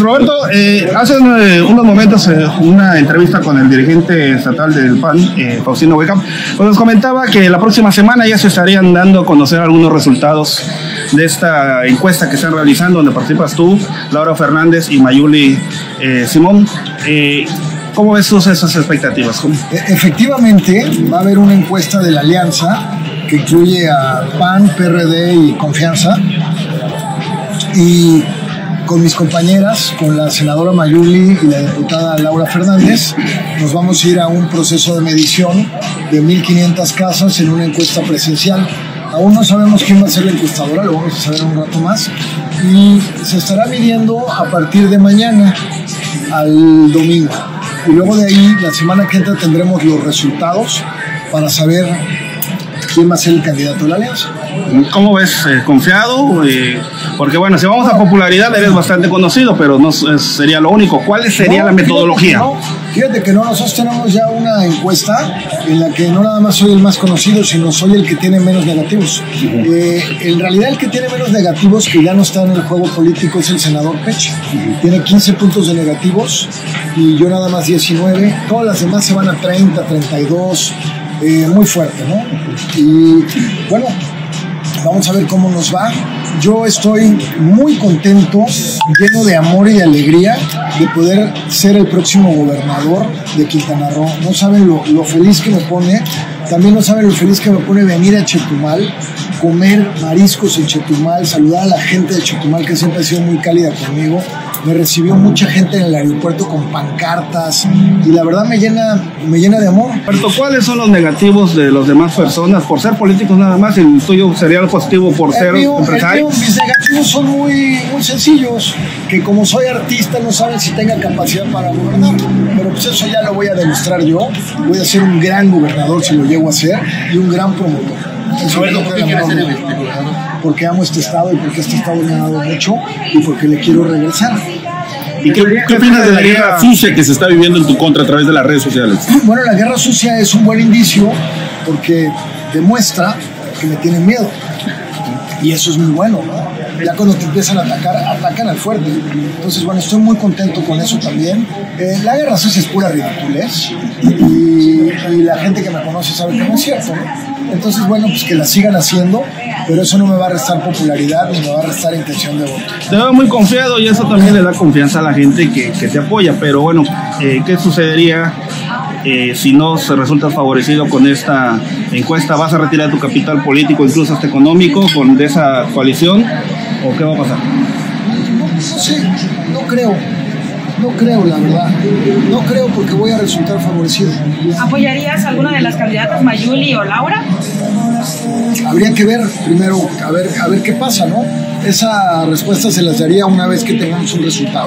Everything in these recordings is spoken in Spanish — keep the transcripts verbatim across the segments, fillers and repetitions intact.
Roberto, eh, hace eh, unos momentos eh, una entrevista con el dirigente estatal del P A N, eh, Faustino Wickham, pues nos comentaba que la próxima semana ya se estarían dando a conocer algunos resultados de esta encuesta que están realizando, donde participas tú, Laura Fernández y Mayuli eh, Simón. Eh, ¿Cómo ves tus esas expectativas? ¿Cómo? Efectivamente, va a haber una encuesta de la Alianza que incluye a P A N, P R D y Confianza. Y con mis compañeras, con la senadora Mayuli y la diputada Laura Fernández, nos vamos a ir a un proceso de medición de mil quinientas casas en una encuesta presencial. Aún no sabemos quién va a ser la encuestadora, lo vamos a saber un rato más. Y se estará midiendo a partir de mañana al domingo. Y luego de ahí, la semana que entra, tendremos los resultados para saber quién va a ser el candidato de la Alianza. ¿Cómo ves? Eh, ¿Confiado? Eh, porque bueno, si vamos a popularidad, eres bastante conocido, pero no es, sería lo único. ¿Cuál sería no, la metodología? Fíjate que, no, fíjate que no, nosotros tenemos ya una encuesta en la que no nada más soy el más conocido, sino soy el que tiene menos negativos. Uh-huh. eh, en realidad el que tiene menos negativos, que ya no está en el juego político, es el senador Pech. Uh-huh. Tiene quince puntos de negativos y yo nada más diecinueve. Todas las demás se van a treinta, treinta y dos. Eh, muy fuerte, ¿no? Y bueno, vamos a ver cómo nos va. Yo estoy muy contento, lleno de amor y de alegría de poder ser el próximo gobernador de Quintana Roo. No saben lo, lo feliz que me pone, también no saben lo feliz que me pone venir a Chetumal, comer mariscos en Chetumal, saludar a la gente de Chetumal, que siempre ha sido muy cálida conmigo. Me recibió mucha gente en el aeropuerto con pancartas y la verdad me llena, me llena de amor. Roberto, ¿cuáles son los negativos de las demás personas por ser políticos nada más? El tuyo sería el positivo por ser mío, empresario. Mío, mis negativos son muy, muy sencillos, que como soy artista no saben si tenga capacidad para gobernar, pero pues eso ya lo voy a demostrar yo. Voy a ser un gran gobernador si lo llego a ser y un gran promotor. Roberto, ¿por qué quieres ser este gobernador? Porque amo este estado y porque este estado me ha dado mucho y porque le quiero regresar. ¿Y qué, qué opinas de la guerra sucia que se está viviendo en tu contra a través de las redes sociales? Bueno, la guerra sucia es un buen indicio porque demuestra que me tienen miedo. Y eso es muy bueno, ¿no? Ya cuando te empiezan a atacar, atacan al fuerte. Entonces, bueno, estoy muy contento con eso también. Eh, la guerra sucia es pura ridiculez. Y, y la gente que me conoce sabe que no es cierto, ¿no? Entonces, bueno, pues que la sigan haciendo, pero eso no me va a restar popularidad ni me va a restar intención de voto. Te veo muy confiado y eso también le da confianza a la gente que, que te apoya, pero bueno, eh, ¿qué sucedería eh, si no se resultas favorecido con esta encuesta? ¿Vas a retirar tu capital político, incluso hasta económico, con de esa coalición? ¿O qué va a pasar? Sí, no creo. No creo, la verdad. No creo porque voy a resultar favorecido. ¿Apoyarías a alguna de las candidatas, Mayuli o Laura? Habría que ver primero, a ver, a ver qué pasa, ¿no? Esa respuesta se las daría una vez que tengamos un resultado.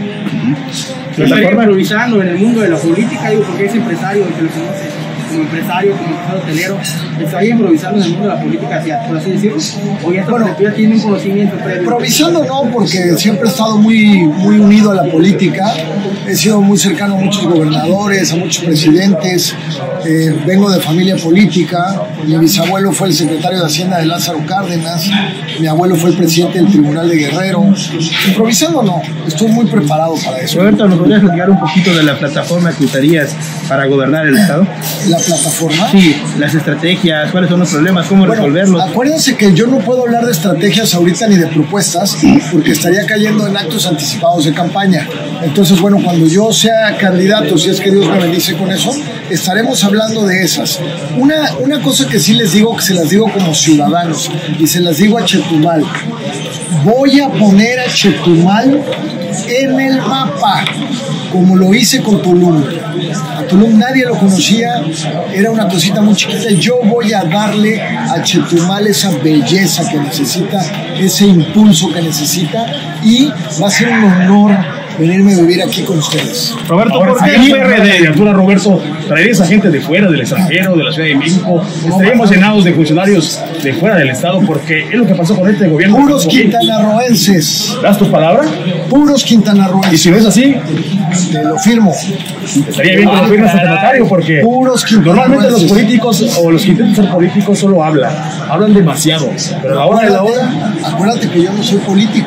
¿Te estaría improvisando en el mundo de la política? Digo, porque es empresario, que lo conoce como empresario, como empresario hotelero. ¿Estaría improvisando en el mundo de la política, hacia, por así decirlo? ¿O ya, bueno, ya tiene un conocimiento previo? Improvisando no, porque siempre he estado muy, muy unido a la política. He sido muy cercano a muchos gobernadores, a muchos presidentes. Eh, vengo de familia política. Mi bisabuelo fue el secretario de Hacienda de Lázaro Cárdenas. Mi abuelo fue el presidente del Tribunal de Guerrero. Improvisando no, estoy muy preparado para eso. Roberto, ¿nos podrías platicar un poquito de la plataforma que usarías para gobernar el Estado? ¿La plataforma? Sí, las estrategias, cuáles son los problemas, cómo bueno, resolverlos. Acuérdense que yo no puedo hablar de estrategias ahorita ni de propuestas porque estaría cayendo en actos anticipados de campaña. Entonces, bueno, cuando yo sea candidato, si es que Dios me bendice con eso, estaremos hablando de esas. Una, una cosa que sí les digo, que se las digo como ciudadanos y se las digo a Chetumal. Voy a poner a Chetumal en el mapa, como lo hice con Tulum. A Tulum nadie lo conocía, era una cosita muy chiquita. Yo voy a darle a Chetumal esa belleza que necesita, ese impulso que necesita, y va a ser un honor venirme a vivir aquí con ustedes. Roberto, ahora, ¿por qué el P R D, Arturo Roberto, traerías a gente de fuera, del extranjero, de la Ciudad de México? Estaríamos llenados de funcionarios de fuera del estado, porque es lo que pasó con este gobierno. Puros quintanarroenses. ¿Das tu palabra? Puros quintanarroenses. Y si no es así, te lo firmo. Estaría bien que lo firmas ante notario, porque puros normalmente los políticos o los que intentan ser políticos solo hablan, hablan demasiado, pero a la hora de la hora. Acuérdate que yo no soy político.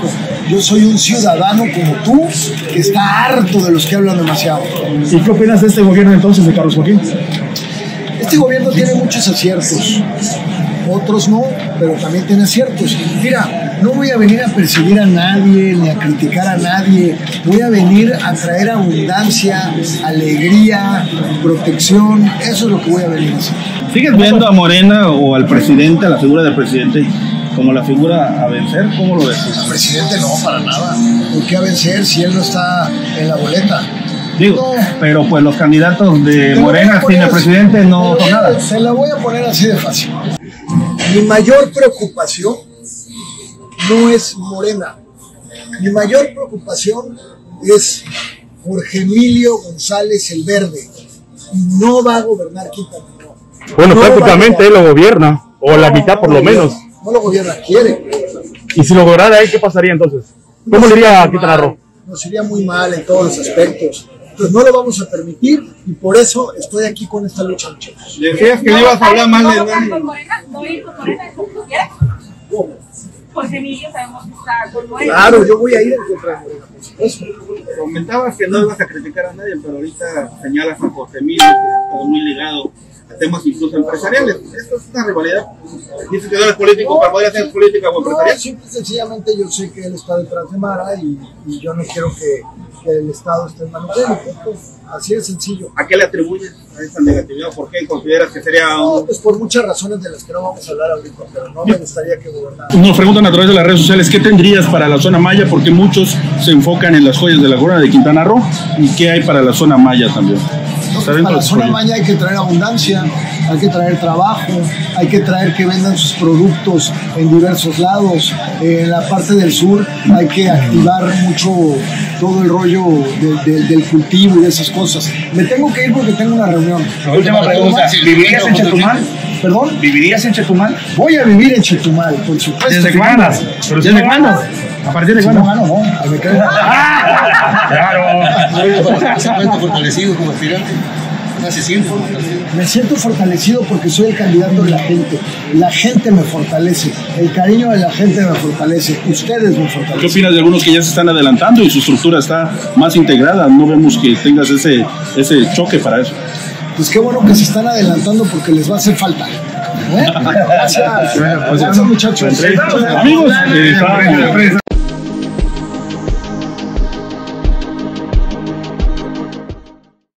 Yo soy un ciudadano como tú que está harto de los que hablan demasiado. ¿Y qué opinas de este gobierno entonces de Carlos Joaquín? Este gobierno tiene muchos aciertos, otros no, pero también tiene aciertos. Mira, no voy a venir a perseguir a nadie, ni a criticar a nadie, voy a venir a traer abundancia, alegría, protección, eso es lo que voy a venir a hacer. ¿Sigues viendo a Morena o al presidente, a la figura del presidente, como la figura a vencer? ¿Cómo lo ves? El presidente no, para nada. ¿Por qué a vencer si él no está en la boleta? Digo, No. pero pues los candidatos de Te Morena sin el así, presidente no te son lo voy a- nada. Se la voy a poner así de fácil. Mi mayor preocupación no es Morena. Mi mayor preocupación es Jorge Emilio González el Verde. No va a gobernar Quintana Roo. Bueno, No prácticamente va a él lo gobierna, o la No, mitad no por lo lo menos. gobierna, No lo gobierna, quiere. Y si lo gobernara él, ¿qué pasaría entonces? ¿Cómo Nos le iría iría a muy Quintana mal, Roo? Nos iría muy mal en todos los aspectos. Entonces no lo vamos a permitir y por eso estoy aquí con esta lucha, muchachos. Decías que no ibas a hablar más ¿No de votar con Morena? ¿No ir con Morena? ¿Quieres? ¿Cómo? Jorge Emilio sabemos que está con Morena. Claro, yo voy a ir en contra de Morena, por supuesto. Comentabas que no ibas a criticar a nadie, pero ahorita señalas a Jorge Emilio, que está muy ligado a temas incluso empresariales. Esto es una rivalidad. Dices que no eres político, pero podría ser política o No, empresarial. simple y sencillamente yo sé que él está detrás de Mara y, y yo no quiero que, que el Estado esté en manos de él. Punto. Así de sencillo. ¿A qué le atribuyes a esta negatividad? ¿Por qué consideras que sería No, un... pues por muchas razones de las que no vamos a hablar ahorita, pero no me gustaría que gobernara. Nos preguntan a través de las redes sociales qué tendrías para la zona maya, porque muchos se enfocan en las joyas de la corona de Quintana Roo, y qué hay para la zona maya también. No, Está pues dentro para la de zona joyas. maya hay que traer abundancia, hay que traer trabajo, hay que traer que vendan sus productos en diversos lados. En la parte del sur hay que activar mucho todo el rollo de- de- del cultivo y de esas cosas. Me tengo que ir porque tengo una reunión. Última pregunta, ¿vivirías en Chetumal? ¿Perdón? ¿Vivirías en Chetumal? Voy a vivir en Chetumal, por supuesto. ¿Desde cuándo? ¿Pero ¿Desde cuándo? ¿A partir de Si cuándo? no gano, no. Ahí me quedo. Claro. ¿Se encuentra fortalecido como aspirante? ¿No se siente fortalecido? Me siento fortalecido porque soy el candidato de la gente. La gente me fortalece. El cariño de la gente me fortalece. Ustedes me ¿Qué fortalecen. opinas de algunos que ya se están adelantando y su estructura está más integrada? No vemos que tengas ese, ese choque para eso. Pues qué bueno que se están adelantando porque les va a hacer falta. ¿Eh? Gracias. Bueno, pues, Gracias, muchachos. Amigos, eh,